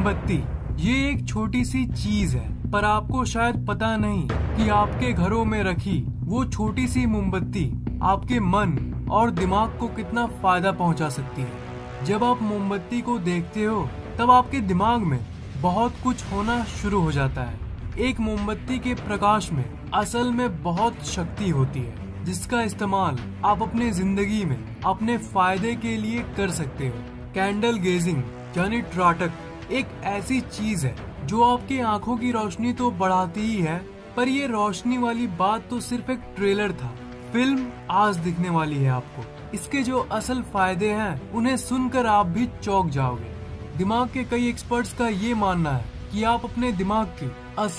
मोमबत्ती ये एक छोटी सी चीज है, पर आपको शायद पता नहीं कि आपके घरों में रखी वो छोटी सी मोमबत्ती आपके मन और दिमाग को कितना फायदा पहुंचा सकती है। जब आप मोमबत्ती को देखते हो तब आपके दिमाग में बहुत कुछ होना शुरू हो जाता है। एक मोमबत्ती के प्रकाश में असल में बहुत शक्ति होती है, जिसका इस्तेमाल आप अपने जिंदगी में अपने फायदे के लिए कर सकते हो। कैंडल गेजिंग यानी त्राटक एक ऐसी चीज है जो आपकी आंखों की रोशनी तो बढ़ाती ही है, पर ये रोशनी वाली बात तो सिर्फ एक ट्रेलर था। फिल्म आज दिखने वाली है आपको। इसके जो असल फायदे हैं उन्हें सुनकर आप भी चौंक जाओगे। दिमाग के कई एक्सपर्ट्स का ये मानना है कि आप अपने दिमाग की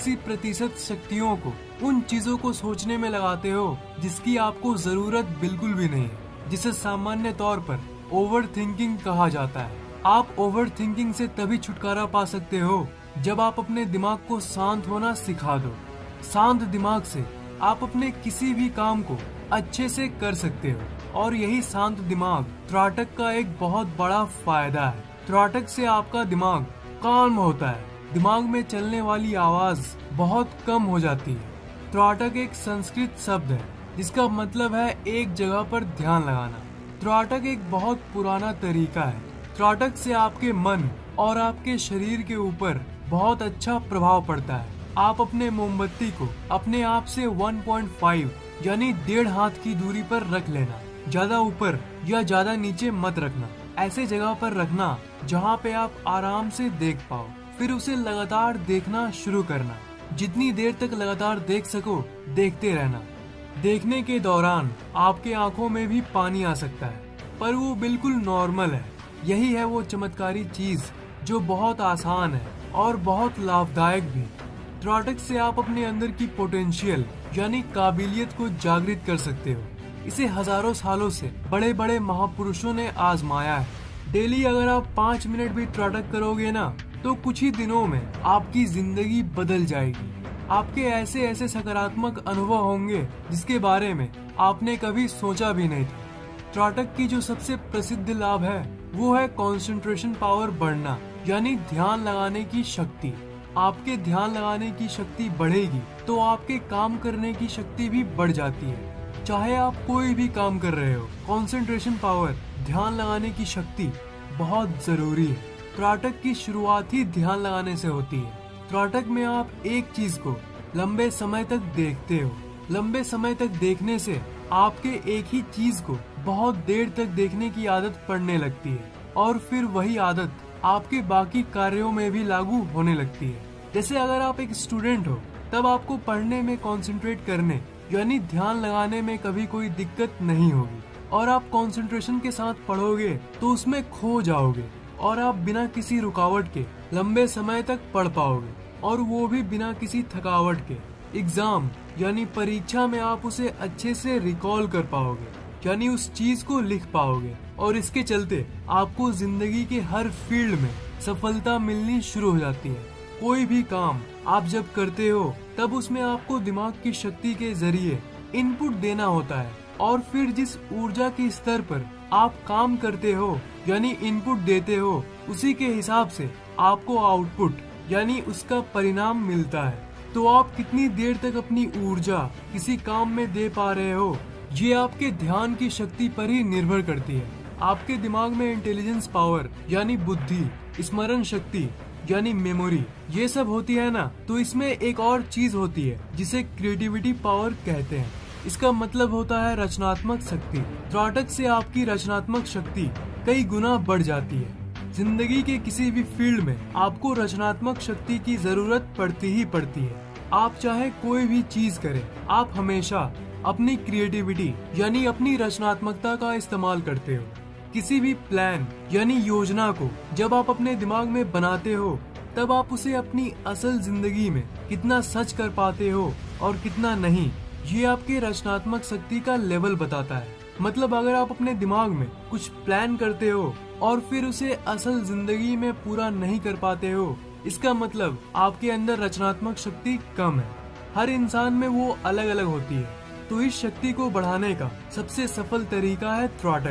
80% शक्तियों को उन चीजों को सोचने में लगाते हो जिसकी आपको जरूरत बिल्कुल भी नहीं है, जिसे सामान्य तौर पर ओवर थिंकिंग कहा जाता है। आप ओवर थिंकिंग से तभी छुटकारा पा सकते हो जब आप अपने दिमाग को शांत होना सिखा दो। शांत दिमाग से आप अपने किसी भी काम को अच्छे से कर सकते हो, और यही शांत दिमाग त्राटक का एक बहुत बड़ा फायदा है। त्राटक से आपका दिमाग काम होता है, दिमाग में चलने वाली आवाज बहुत कम हो जाती है। त्राटक एक संस्कृत शब्द है जिसका मतलब है एक जगह पर ध्यान लगाना। त्राटक एक बहुत पुराना तरीका है। त्राटक से आपके मन और आपके शरीर के ऊपर बहुत अच्छा प्रभाव पड़ता है। आप अपने मोमबत्ती को अपने आप से 1.5 यानी 1.5 हाथ की दूरी पर रख लेना। ज्यादा ऊपर या ज्यादा नीचे मत रखना। ऐसे जगह पर रखना जहाँ पे आप आराम से देख पाओ। फिर उसे लगातार देखना शुरू करना। जितनी देर तक लगातार देख सको देखते रहना। देखने के दौरान आपके आंखों में भी पानी आ सकता है, पर वो बिल्कुल नॉर्मल है। यही है वो चमत्कारी चीज जो बहुत आसान है और बहुत लाभदायक भी। त्राटक से आप अपने अंदर की पोटेंशियल यानी काबिलियत को जागृत कर सकते हो। इसे हजारों सालों से बड़े बड़े महापुरुषों ने आजमाया है। डेली अगर आप 5 मिनट भी त्राटक करोगे ना, तो कुछ ही दिनों में आपकी जिंदगी बदल जाएगी। आपके ऐसे ऐसे सकारात्मक अनुभव होंगे जिसके बारे में आपने कभी सोचा भी नहीं था। त्राटक की जो सबसे प्रसिद्ध लाभ है वो है कंसंट्रेशन पावर बढ़ना, यानी ध्यान लगाने की शक्ति। आपके ध्यान लगाने की शक्ति बढ़ेगी तो आपके काम करने की शक्ति भी बढ़ जाती है। चाहे आप कोई भी काम कर रहे हो, कंसंट्रेशन पावर, ध्यान लगाने की शक्ति बहुत जरूरी है। त्राटक की शुरुआत ही ध्यान लगाने से होती है। त्राटक में आप एक चीज को लंबे समय तक देखते हो। लंबे समय तक देखने से आपके एक ही चीज को बहुत देर तक देखने की आदत पड़ने लगती है, और फिर वही आदत आपके बाकी कार्यों में भी लागू होने लगती है। जैसे अगर आप एक स्टूडेंट हो, तब आपको पढ़ने में कंसंट्रेट करने यानी ध्यान लगाने में कभी कोई दिक्कत नहीं होगी, और आप कंसंट्रेशन के साथ पढ़ोगे तो उसमें खो जाओगे, और आप बिना किसी रुकावट के लंबे समय तक पढ़ पाओगे, और वो भी बिना किसी थकावट के। एग्जाम यानी परीक्षा में आप उसे अच्छे से रिकॉल कर पाओगे, यानी उस चीज को लिख पाओगे, और इसके चलते आपको जिंदगी के हर फील्ड में सफलता मिलनी शुरू हो जाती है। कोई भी काम आप जब करते हो तब उसमें आपको दिमाग की शक्ति के जरिए इनपुट देना होता है, और फिर जिस ऊर्जा के स्तर पर आप काम करते हो यानी इनपुट देते हो, उसी के हिसाब से आपको आउटपुट यानी उसका परिणाम मिलता है। तो आप कितनी देर तक अपनी ऊर्जा किसी काम में दे पा रहे हो, ये आपके ध्यान की शक्ति पर ही निर्भर करती है। आपके दिमाग में इंटेलिजेंस पावर यानी बुद्धि, स्मरण शक्ति यानी मेमोरी, ये सब होती है ना, तो इसमें एक और चीज होती है जिसे क्रिएटिविटी पावर कहते हैं। इसका मतलब होता है रचनात्मक शक्ति। त्राटक से आपकी रचनात्मक शक्ति कई गुना बढ़ जाती है। जिंदगी के किसी भी फील्ड में आपको रचनात्मक शक्ति की जरूरत पड़ती ही पड़ती है। आप चाहे कोई भी चीज करें, आप हमेशा अपनी क्रिएटिविटी यानी अपनी रचनात्मकता का इस्तेमाल करते हो। किसी भी प्लान यानी योजना को जब आप अपने दिमाग में बनाते हो, तब आप उसे अपनी असल जिंदगी में कितना सच कर पाते हो और कितना नहीं, ये आपके रचनात्मक शक्ति का लेवल बताता है। मतलब अगर आप अपने दिमाग में कुछ प्लान करते हो और फिर उसे असल जिंदगी में पूरा नहीं कर पाते हो, इसका मतलब आपके अंदर रचनात्मक शक्ति कम है। हर इंसान में वो अलग अलग होती है, तो इस शक्ति को बढ़ाने का सबसे सफल तरीका है त्राटक।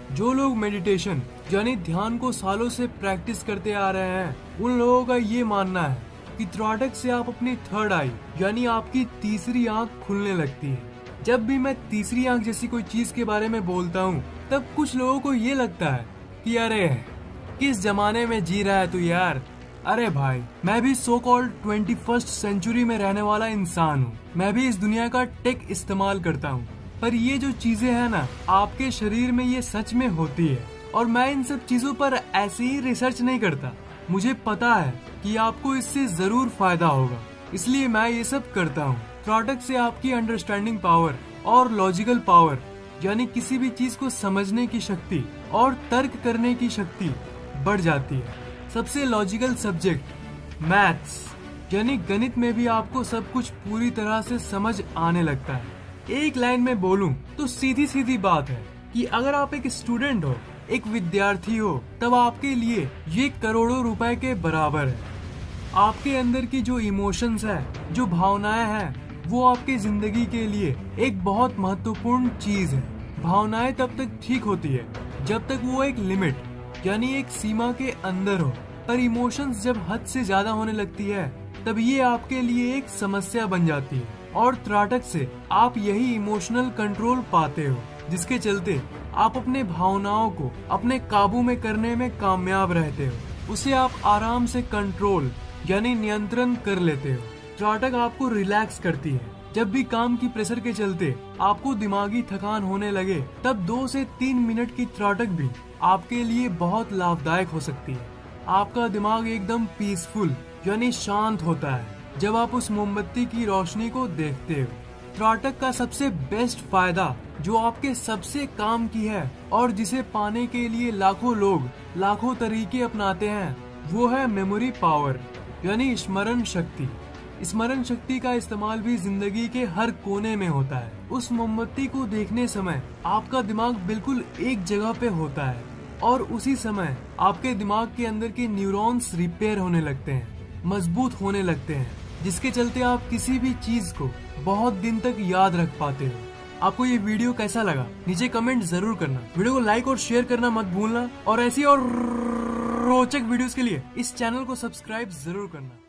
जो लोग मेडिटेशन यानी ध्यान को सालों से प्रैक्टिस करते आ रहे हैं, उन लोगों का ये मानना है कि त्राटक से आप अपनी थर्ड आई यानी आपकी तीसरी आंख खुलने लगती है। जब भी मैं तीसरी आंख जैसी कोई चीज के बारे में बोलता हूँ, तब कुछ लोगों को ये लगता है कि अरे किस जमाने में जी रहा है तू यार। अरे भाई, मैं भी सो कॉल्ड 21st सेंचुरी में रहने वाला इंसान हूँ। मैं भी इस दुनिया का टेक इस्तेमाल करता हूँ, पर ये जो चीजें हैं ना, आपके शरीर में ये सच में होती है। और मैं इन सब चीजों पर ऐसे ही रिसर्च नहीं करता। मुझे पता है कि आपको इससे जरूर फायदा होगा, इसलिए मैं ये सब करता हूँ। त्राटक से आपकी अंडरस्टैंडिंग पावर और लॉजिकल पावर यानी किसी भी चीज को समझने की शक्ति और तर्क करने की शक्ति बढ़ जाती है। सबसे लॉजिकल सब्जेक्ट मैथ्स यानी गणित में भी आपको सब कुछ पूरी तरह से समझ आने लगता है। एक लाइन में बोलूं तो सीधी सीधी बात है कि अगर आप एक स्टूडेंट हो, एक विद्यार्थी हो, तब आपके लिए ये करोड़ों रुपए के बराबर है। आपके अंदर की जो इमोशंस है, जो भावनाएं हैं, वो आपकी जिंदगी के लिए एक बहुत महत्वपूर्ण चीज है। भावनाएं तब तक ठीक होती है जब तक वो एक लिमिट यानी एक सीमा के अंदर हो, पर इमोशंस जब हद से ज्यादा होने लगती है, तब ये आपके लिए एक समस्या बन जाती है। और त्राटक से आप यही इमोशनल कंट्रोल पाते हो, जिसके चलते आप अपने भावनाओं को अपने काबू में करने में कामयाब रहते हो। उसे आप आराम से कंट्रोल यानी नियंत्रण कर लेते हो। त्राटक आपको रिलैक्स करती है। जब भी काम की प्रेशर के चलते आपको दिमागी थकान होने लगे, तब 2 से 3 मिनट की त्राटक भी आपके लिए बहुत लाभदायक हो सकती है। आपका दिमाग एकदम पीसफुल यानी शांत होता है जब आप उस मोमबत्ती की रोशनी को देखते हो। त्राटक का सबसे बेस्ट फायदा जो आपके सबसे काम की है और जिसे पाने के लिए लाखों लोग लाखों तरीके अपनाते हैं, वो है मेमोरी पावर यानी स्मरण शक्ति। स्मरण शक्ति का इस्तेमाल भी जिंदगी के हर कोने में होता है। उस मोमबत्ती को देखने समय आपका दिमाग बिल्कुल एक जगह पे होता है और उसी समय आपके दिमाग के अंदर के न्यूरॉन्स रिपेयर होने लगते हैं, मजबूत होने लगते हैं, जिसके चलते आप किसी भी चीज को बहुत दिन तक याद रख पाते हो। आपको ये वीडियो कैसा लगा नीचे कमेंट जरूर करना। वीडियो को लाइक और शेयर करना मत भूलना और ऐसी और रोचक वीडियोस के लिए इस चैनल को सब्सक्राइब जरूर करना।